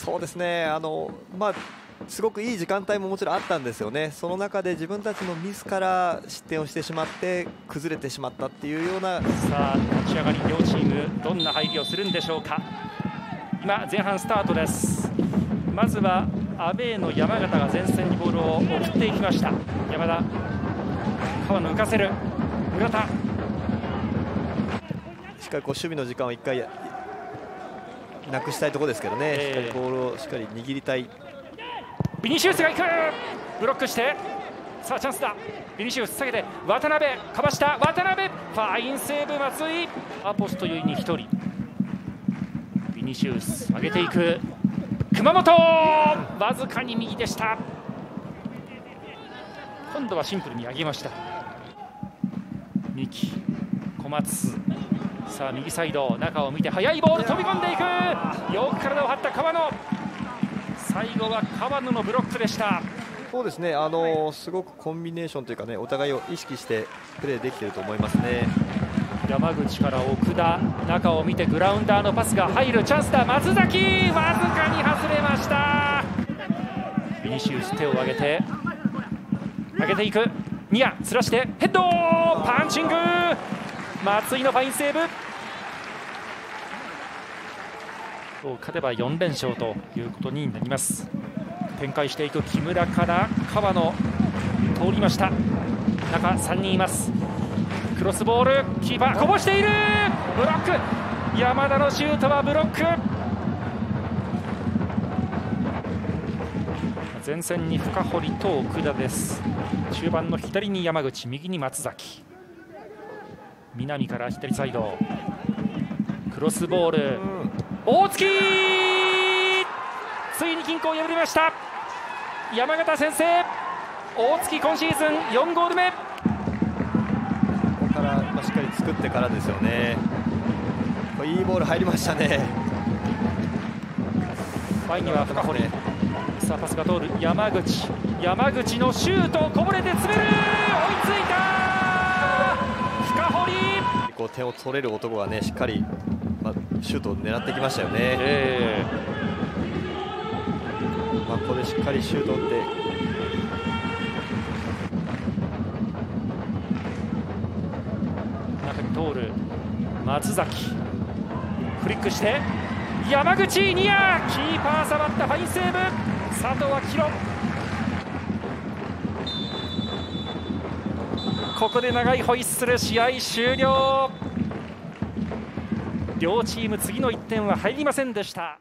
そうですね、すごくいい時間帯ももちろんあったんですよね。その中で自分たちのミスから失点をしてしまって崩れてしまったっていうような。 さあ立ち上がり両チームどんな入りをするんでしょうか。今前半スタートです。まずはアウェーの山形が前線にボールを送っていきました。山田、川野浮かせる、村田、 しっかり守備の時間を1回なくしたいところですけどね、しっかりボールをしっかり握りたい。 ビニシウスが行く、ブロックして、さあチャンスだ。ビニシウス下げて渡辺かわした、渡辺ファインセーブ、松井、ポスト寄りに1人、ビニシウス上げていく、熊本わずかに右でした。今度はシンプルに上げました。三木、小松、さあ右サイド中を見て速いボール飛び込んでいく、よく体を張った川野、最後は川野のブロックでした。 そうですね、すごくコンビネーションというかね、お互いを意識してプレーできていると思いますね。 山口から奥田、中を見てグラウンダーのパスが入るチャンスだ。松崎わずかに外れました。ビニシウス手を上げていく、ニアずらしてヘッドパンチング、松井のファインセーブ。勝てば4連勝ということになります。展開していく木村から川野通りました。中3人います。クロスボール、キーパーこぼしている、ブロック、山田のシュートはブロック。前線に深堀と奥田です。中盤の左に山口、右に松崎、南から左サイドクロスボール、大月ついに均衡を破りました。山形先制、大月今シーズン4ゴール目。 ここからしっかり作ってからですよね。これいいボール入りましたね。 前には深堀、さあパスが通る山口、山口のシュートこぼれて詰める、追いついた深堀。 こう点を取れる男がね、しっかり、シュートを狙ってきましたよね。ここでしっかりシュートを打って、 中に通る松崎、フリックして山口、ニアキーパー触ったファインセーブ、佐藤明宏。ここで長いホイッスル、試合終了。両チーム次の1点は入りませんでした。